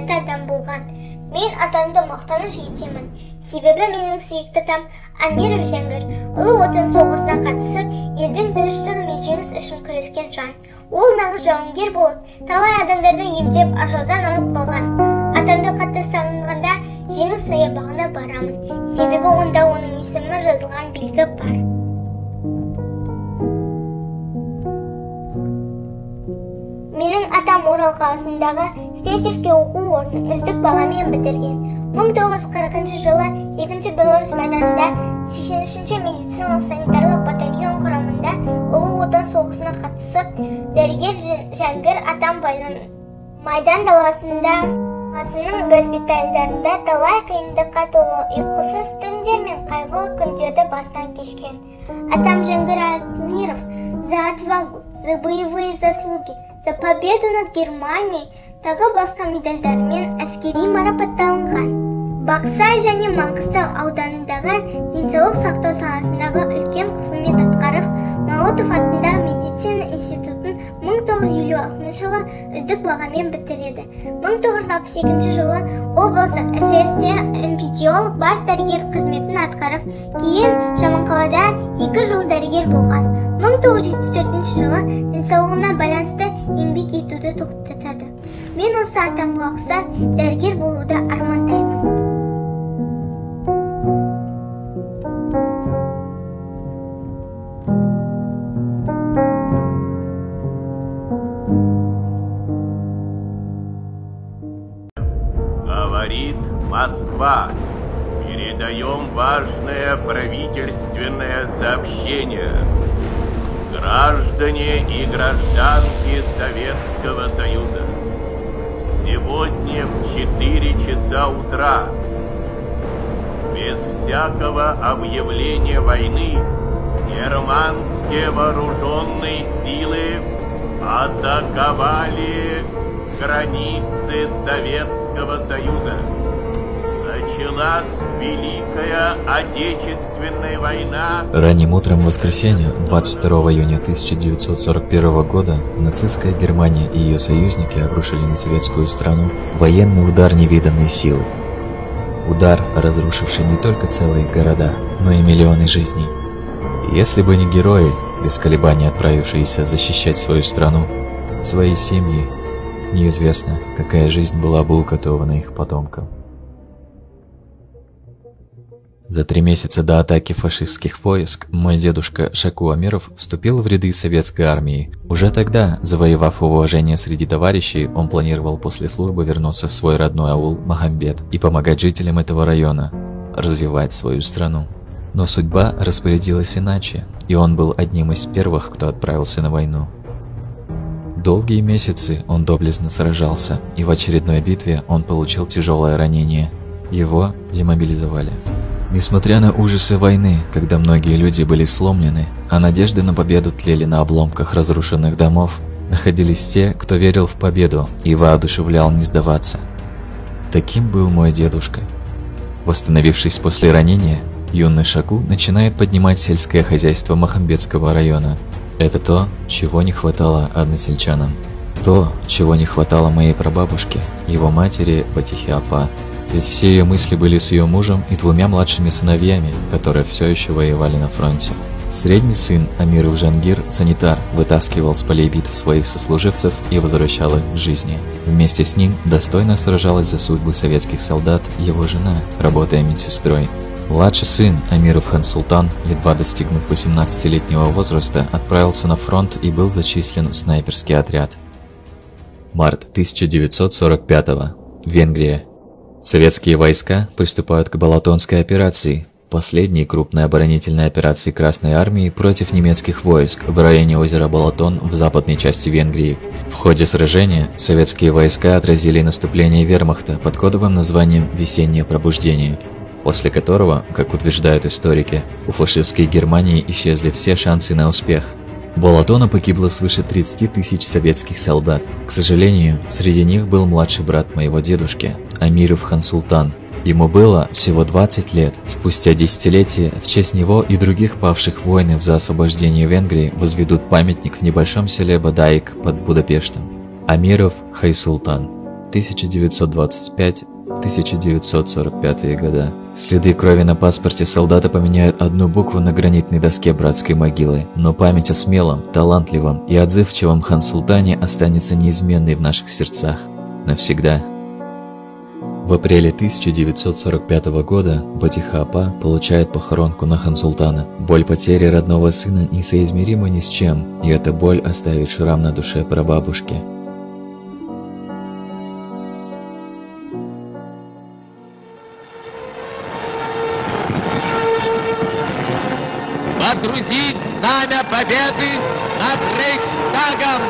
қасиетті адам болған. Мен атамды мақтаныш етемін. Себебі менің сүйікті атам Амиров Жәңгір Ұлы Отан соғысына қатысып, елдің тыныштығы мен жеңіс үшін күрескен жан. Ол нағыз жауынгер болып, талай адамдарды емдеп, ажалдан алып қалған. Атамды қатты сағынғанда жеңіс саябағына барамын. Себебі онда оның есімі жазылған белгі бар. Менің атам Орал қаласындағы фельдшерский оқу орнын үздік бағамен бітірген. 1940 жылы 2-ші Беларусь майданында 83-ші медициналық санитарлық батальон құрамында Ұлы Отан соғысына қатысып, дәрігер Жәңгір атам майдан даласында қаласының госпитальдарында талай қиындыққа толы ұйқысыз түндер мен қайғылы күндерді бастан кешкен. Атам Жәңгір Амиров за отвагу, за боевые заслуги, за победу над Германией тағы басқа медальдармен әскери марапатталынған. Бақсай және Маңғыстау ауданындағы денсаулық сақтау саласындағы үлкен қызмет атқарып, Молотов атындағы медицина институтын 1956 жылы үздік бағамен бітіреді. 1962 жылы облыстық СС-те эпидемиолог бас дәрігер қызметін атқарып, кейін Жаманқалада 2 жыл дәрігер болған. 1974 жылы денсаулығына байланысты еңбек етуді тоқтатады. Мен осы атамға ұқсап дәрігер болуды армандаймын. Говорит Москва. Передаем важное правительственное сообщение. Граждане и гражданки Советского Союза, сегодня в 4 часа утра, без всякого объявления войны, германские вооруженные силы атаковали границы Советского Союза. Началась Великая Отечественная война. Ранним утром в воскресенье, 22 июня 1941 года, нацистская Германия и ее союзники обрушили на советскую страну военный удар невиданной силы. Удар, разрушивший не только целые города, но и миллионы жизней. Если бы не герои, без колебаний отправившиеся защищать свою страну, свои семьи, неизвестно, какая жизнь была бы уготована их потомкам. За 3 месяца до атаки фашистских войск мой дедушка Шаку Амиров вступил в ряды советской армии. Уже тогда, завоевав уважение среди товарищей, он планировал после службы вернуться в свой родной аул Махамбет и помогать жителям этого района развивать свою страну. Но судьба распорядилась иначе, и он был одним из первых, кто отправился на войну. Долгие месяцы он доблестно сражался, и в очередной битве он получил тяжелое ранение. Его демобилизовали. Несмотря на ужасы войны, когда многие люди были сломлены, а надежды на победу тлели на обломках разрушенных домов, находились те, кто верил в победу и воодушевлял не сдаваться. Таким был мой дедушка. Восстановившись после ранения, юный Шаку начинает поднимать сельское хозяйство Махамбетского района. Это то, чего не хватало односельчанам. То, чего не хватало моей прабабушке, его матери Батихи-апа. Ведь все ее мысли были с ее мужем и 2 младшими сыновьями, которые все еще воевали на фронте. Средний сын Амиров Жәңгір, санитар, вытаскивал с полей битв своих сослуживцев и возвращал их к жизни. Вместе с ним достойно сражалась за судьбы советских солдат его жена, работая медсестрой. Младший сын Амиров Хан-Султан, едва достигнув 18-летнего возраста, отправился на фронт и был зачислен в снайперский отряд. Март 1945 -го. Венгрия. Советские войска приступают к Балатонской операции, последней крупной оборонительной операции Красной Армии против немецких войск в районе озера Балатон в западной части Венгрии. В ходе сражения советские войска отразили наступление вермахта под кодовым названием «Весеннее пробуждение», после которого, как утверждают историки, у фашистской Германии исчезли все шансы на успех. В Балатоне погибло свыше 30 000 советских солдат. К сожалению, среди них был младший брат моего дедушки, Амиров Хан-Султан. Ему было всего 20 лет. Спустя десятилетия в честь него и других павших в войнах за освобождение Венгрии возведут памятник в небольшом селе Бадаик под Будапештом. Амиров Хай-Султан. 1925-1945 года. Следы крови на паспорте солдата поменяют одну букву на гранитной доске братской могилы, но память о смелом, талантливом и отзывчивом хан Султане останется неизменной в наших сердцах. Навсегда. В апреле 1945 года Батиха Апа получает похоронку на хан Султана. Боль потери родного сына несоизмерима ни с чем, и эта боль оставит шрам на душе прабабушки. Водрузить знамя победы над Рейхстагом!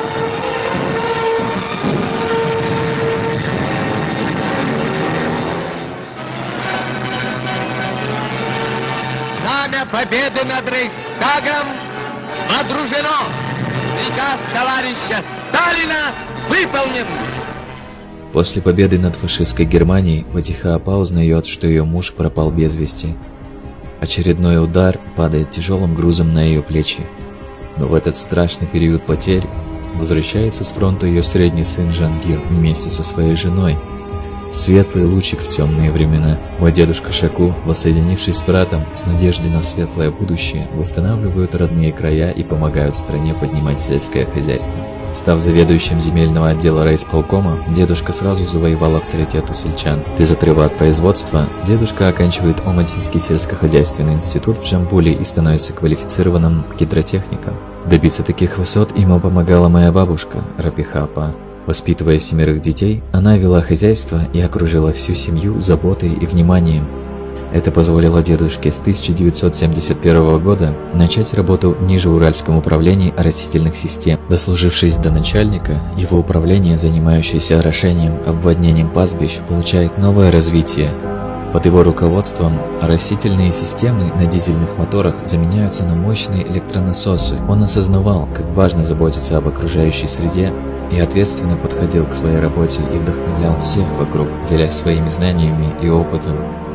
Знамя победы над Рейхстагом водружено! Приказ товарища Сталина выполнен! После победы над фашистской Германией Батиха Апа узнает, что ее муж пропал без вести. Очередной удар падает тяжелым грузом на ее плечи. Но в этот страшный период потерь возвращается с фронта ее средний сын Джангир вместе со своей женой. Светлый лучик в темные времена. Мой дедушка Шаку, воссоединившись с братом, с надеждой на светлое будущее, восстанавливают родные края и помогают стране поднимать сельское хозяйство. Став заведующим земельного отдела райисполкома, дедушка сразу завоевал авторитет у сельчан. Без отрыва от производства, дедушка оканчивает Алматинский сельскохозяйственный институт в Джамбуле и становится квалифицированным гидротехником. Добиться таких высот ему помогала моя бабушка, Рапиха Апа. Воспитывая 7 детей, она вела хозяйство и окружила всю семью заботой и вниманием. Это позволило дедушке с 1971 года начать работу в Нижеуральском управлении растительных систем. Дослужившись до начальника, его управление, занимающееся орошением, обводнением пастбищ, получает новое развитие. Под его руководством растительные системы на дизельных моторах заменяются на мощные электронасосы. Он осознавал, как важно заботиться об окружающей среде, и ответственно подходил к своей работе и вдохновлял всех вокруг, делясь своими знаниями и опытом.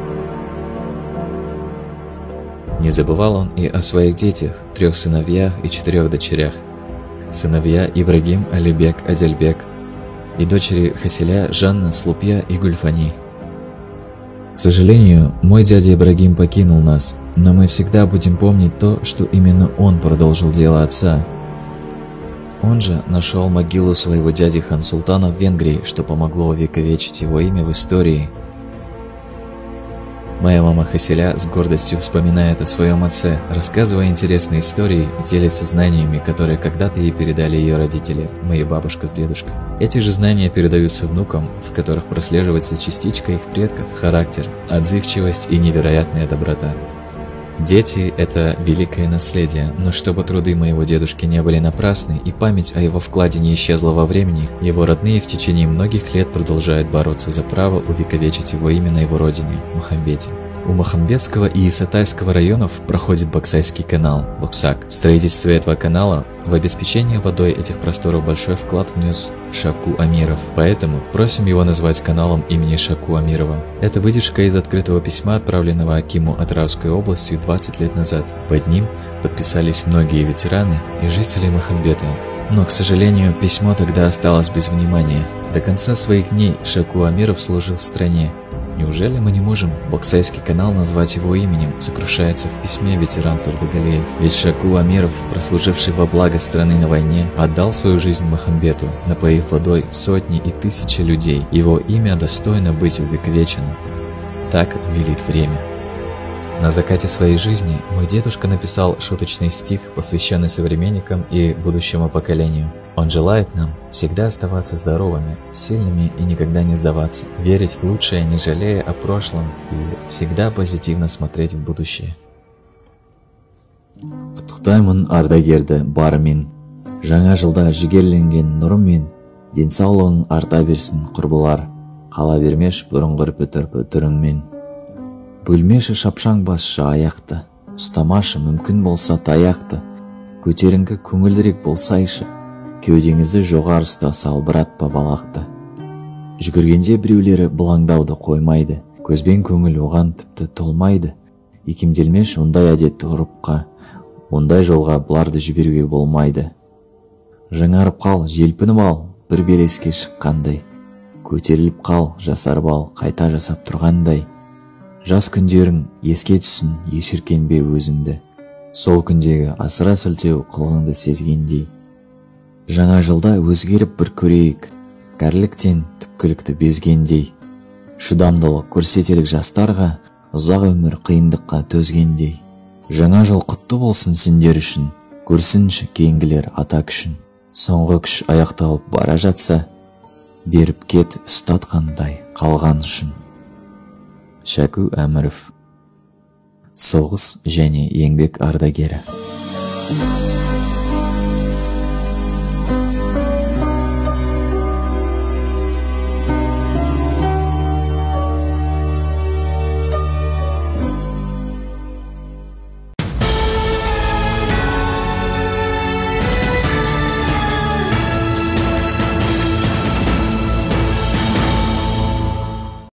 Не забывал он и о своих детях, 3 сыновьях и 4 дочерях. Сыновья Ибрагим, Алибек, Адельбек и дочери Хасиля, Жанна, Слупья и Гульфани. К сожалению, мой дядя Ибрагим покинул нас, но мы всегда будем помнить то, что именно он продолжил дело отца. Он же нашел могилу своего дяди хан Султана в Венгрии, что помогло увековечить его имя в истории. Моя мама Хасиля с гордостью вспоминает о своем отце, рассказывая интересные истории и делится знаниями, которые когда-то ей передали ее родители, моя бабушка с дедушкой. Эти же знания передаются внукам, в которых прослеживается частичка их предков, характер, отзывчивость и невероятная доброта. Дети – это великое наследие, но чтобы труды моего дедушки не были напрасны и память о его вкладе не исчезла во времени, его родные в течение многих лет продолжают бороться за право увековечить его имя на его родине – Махамбете. У Махамбетского и Исатайского районов проходит Баксайский канал – Боксак. В строительстве этого канала, в обеспечение водой этих просторов большой вклад внес Шаку Амиров. Поэтому просим его назвать каналом имени Шаку Амирова. Это выдержка из открытого письма, отправленного Акиму Атравской области 20 лет назад. Под ним подписались многие ветераны и жители Махамбета. Но, к сожалению, письмо тогда осталось без внимания. До конца своих дней Шаку Амиров служил стране. Неужели мы не можем Боксайский канал назвать его именем, сокрушается в письме ветеран Турдагалеев. Ведь Шаку Амиров, прослуживший во благо страны на войне, отдал свою жизнь Махамбету, напоив водой сотни и тысячи людей. Его имя достойно быть увековеченным. Так велит время. На закате своей жизни мой дедушка написал шуточный стих, посвященный современникам и будущему поколению. Он желает нам всегда оставаться здоровыми, сильными и никогда не сдаваться, верить в лучшее, не жалея о прошлом, и всегда позитивно смотреть в будущее. Құттықтаймын ардагерді барымен, жаңа жылда жігерленген нұрымен, денсаулығың арта берсін құрбылар, қала бермеш бұрынғы үрпі-түрпі түріңмен. Бөлмеші шапшаң басшы аяқты, ұстамашы мүмкін болса таяқты, көтеріңкі көңілдірек болсайшы, кеудеңізді жоғары ұста салбыратпа балақты. Жүгіргенде біреулері бұлаңдауды қоймайды, көзбен көңіл оған тіпті толмайды. Икемделмеш ондай әдетті ғұрыпқа, ондай жолға бұларды жіберуге болмайды. Жаңарып қал, желпініп ал, бір белеске шыққандай. көтеріліп қал, жасар бал қайта жасап тұрғандай. Жас күндерің еске түсін, ешіркенбе өзіңді, сол күндегі асыра сілтеу қылғыңды сезгендей. Жаңа жылда өзгеріп бір көрейік, кәріліктен түпкілікті безгендей. Шыдамдылық көрсетелік жастарға, ұзақ өмір қиындыққа төзгендей. Жаңа жыл құтты болсын сендер үшін, көрсінші кейінгілер ата күшін. Соңғы күш аяқталып бара жатса, беріп кет ұстатқандай қалған үшін. Шәку Әміров, соғыс және еңбек ардагері.